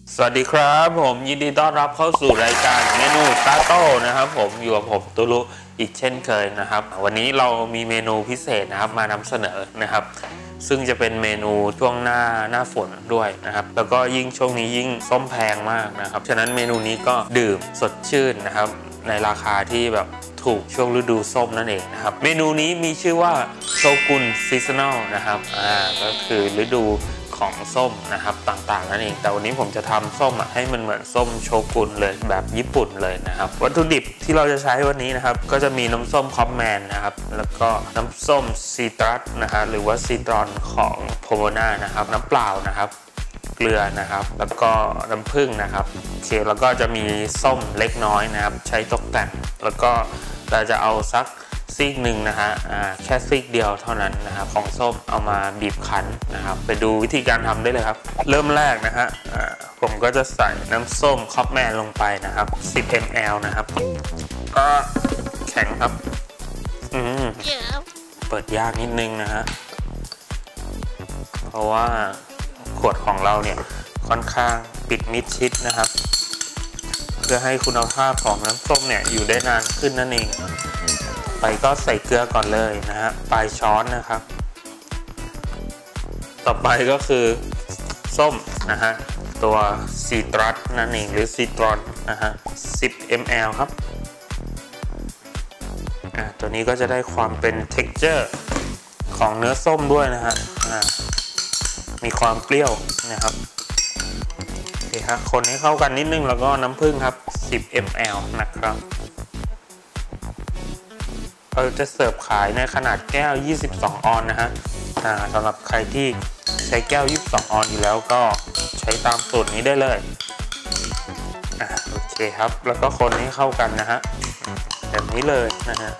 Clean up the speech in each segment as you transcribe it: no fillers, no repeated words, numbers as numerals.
สวัสดีครับผมยินดีต้อนรับเข้าสู่รายการเมนูตาโต้นะครับผมอยู่กับผมตุลุอีกเช่นเคยนะครับวันนี้เรามีเมนูพิเศษนะครับมานำเสนอนะครับซึ่งจะเป็นเมนูช่วงหน้าฝนด้วยนะครับแล้วก็ยิ่งช่วงนี้ยิ่งส้มแพงมากนะครับฉะนั้นเมนูนี้ก็ดื่มสดชื่นนะครับในราคาที่แบบถูกช่วงฤดูส้มนั่นเองนะครับเมนูนี้มีชื่อว่าโชกุนซีซันแนลนะครับก็คือฤดูของส้มนะครับต่างๆนั่นเองแต่วันนี้ผมจะทำส้มให้มันเหมือนส้มโชกุนเลยแบบญี่ปุ่นเลยนะครับวัตถุดิบที่เราจะใช้วันนี้นะครับก็จะมีน้ำส้มคอปแมนนะครับแล้วก็น้ำส้มซีตรัสนะฮะหรือว่าซีตรอนของโพโมนานะครับน้ำเปล่านะครับเกลือนะครับแล้วก็น้ำผึ้งนะครับโอเคแล้วก็จะมีส้มเล็กน้อยนะครับใช้ตกแต่งแล้วก็เราจะเอาสักซีกหนึ่งนะฮะแค่ซีกเดียวเท่านั้นนะครับของส้มเอามาบีบคั้นนะครับไปดูวิธีการทำได้เลยครับเริ่มแรกนะฮะผมก็จะใส่น้ำส้มคอปแมนลงไปนะครับ10 ml นะครับก็แข็งครับเปิดยากนิดนึงนะฮะเพราะว่าขวดของเราเนี่ยค่อนข้างปิดมิดชิดนะครับเพื่อให้คุณภาพของน้ำส้มเนี่ยอยู่ได้นานขึ้นนั่นเองไปก็ใส่เกลือก่อนเลยนะฮะปลายช้อนนะครับต่อไปก็คือส้มนะฮะตัวซีตรัสนั่นเองหรือซีตรอนนะฮะ10 ml ครับตัวนี้ก็จะได้ความเป็น texture ของเนื้อส้มด้วยนะฮะมีความเปรี้ยวนะครับโอเคฮะคนให้เข้ากันนิดนึงแล้วก็น้ำผึ้งครับ10 ml นะครับเราจะเสิร์ฟขายในขนาดแก้ว22 ออนนะฮะสำหรับใครที่ใช้แก้ว22 ออนอยู่แล้วก็ใช้ตามสูตรนี้ได้เลยโอเคครับแล้วก็คนให้เข้ากันนะฮะแบบนี้เลยนะฮะ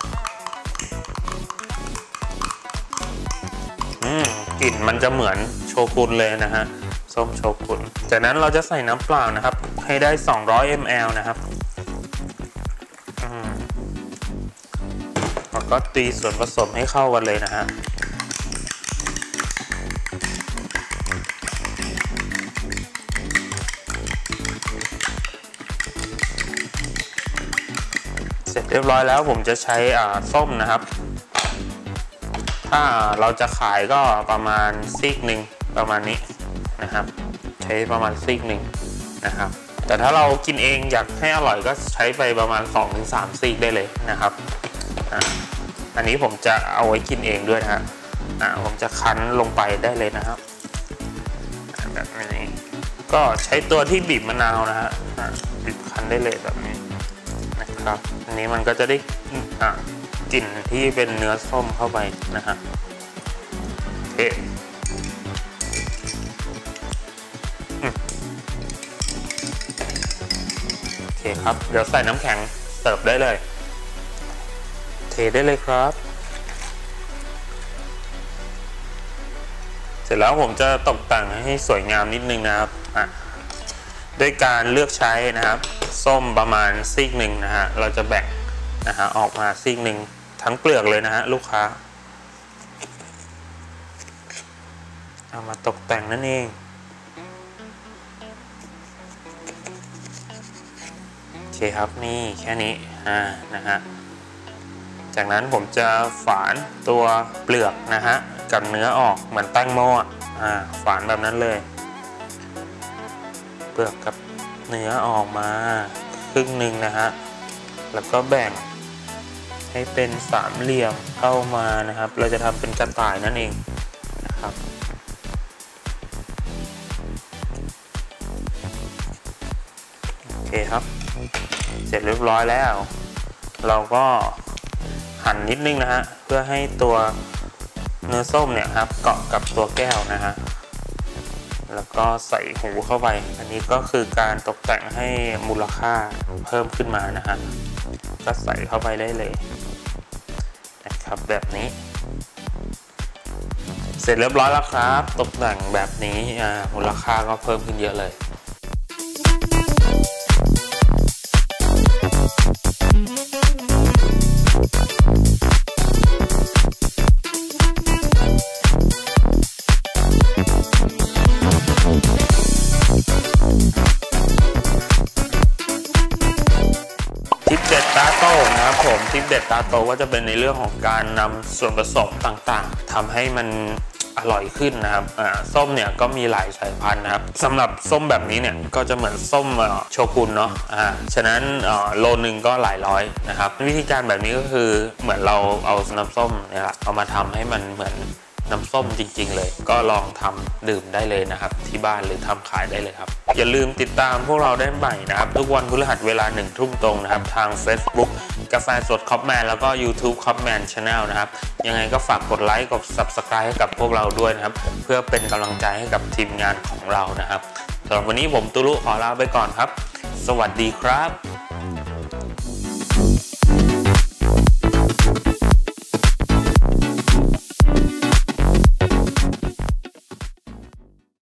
กลิ่นมันจะเหมือนโชกุนเลยนะฮะส้มโชกุนจากนั้นเราจะใส่น้ำเปล่านะครับให้ได้200 ml นะครับแล้วก็ตีส่วนผสมให้เข้ากันเลยนะฮะเสร็จเรียบร้อยแล้วผมจะใช้ส้มนะครับถ้าเราจะขายก็ประมาณซีกหนึ่งประมาณนี้นะครับใช้ประมาณซีกหนึ่งนะครับแต่ถ้าเรากินเองอยากให้อร่อยก็ใช้ไปประมาณ 2-3 ซีกได้เลยนะครับอันนี้ผมจะเอาไว้กินเองด้วยนะฮะผมจะคั้นลงไปได้เลยนะครับแบบนี้ก็ใช้ตัวที่บีบมะนาวนะฮะบีบคั้นได้เลยแบบนี้นะครับอันนี้มันก็จะได้กลิ่นที่เป็นเนื้อส้มเข้าไปนะฮะโอเคครับเดี๋ยวใส่น้ำแข็งเสิร์ฟได้เลยเทได้เลยครับเสร็จแล้วผมจะตกแต่งให้สวยงามนิดนึงนะครับด้วยการเลือกใช้นะครับส้มประมาณซีกหนึ่งนะฮะเราจะแบ่งนะฮะออกมาซีกหนึ่งทั้งเปลือกเลยนะฮะลูกค้าเอามาตกแต่งนั่นเองโอเคครับนี่แค่นี้นะฮะจากนั้นผมจะฝานตัวเปลือกนะฮะกับเนื้อออกเหมือนแตงโมฝานแบบนั้นเลยเปลือกกับเนื้อออกมาครึ่งหนึ่งนะฮะแล้วก็แบ่งให้เป็นสามเหลี่ยมเข้ามานะครับเราจะทำเป็นกระต่ายนั่นเองนะครับโอเคครับเสร็จเรียบร้อยแล้วเราก็หั่นนิดนึงนะฮะเพื่อให้ตัวเนื้อส้มเนี่ยครับเกาะกับตัวแก้วนะฮะแล้วก็ใส่หูเข้าไปอันนี้ก็คือการตกแต่งให้มูลค่าเพิ่มขึ้นมานะฮะก็ใส่เข้าไปได้เลยนะครับแบบนี้เสร็จเรียบร้อยแล้วครับตกแต่งแบบนี้มูลค่าก็เพิ่มขึ้นเยอะเลยนะครับผมทิปเด็ดตาโตก็จะเป็นในเรื่องของการนำส่วนผสมต่างๆทำให้มันอร่อยขึ้นนะครับส้มเนี่ยก็มีหลายสายพันธุ์นะครับสำหรับส้มแบบนี้เนี่ยก็จะเหมือนส้มโชกุนเนาะฉะนั้นโลนึงก็หลายร้อยนะครับวิธีการแบบนี้ก็คือเหมือนเราเอาน้ำส้มเนี่ยเอามาทำให้มันเหมือนน้ำส้มจริงๆเลยก็ลองทำดื่มได้เลยนะครับที่บ้านหรือทำขายได้เลยครับอย่าลืมติดตามพวกเราได้ใหม่นะครับทุกวันพฤหัสเวลา1 ทุ่มตรงนะครับทาง Facebook กาแฟสดคอปแมนแล้วก็ YouTube คอปแมน Channel นะครับยังไงก็ฝากกดไลค์กด Subscribe ให้กับพวกเราด้วยนะครับเพื่อเป็นกำลังใจให้กับทีมงานของเรานะครับสำหรับวันนี้ผมตุลุขอลาไปก่อนครับสวัสดีครับ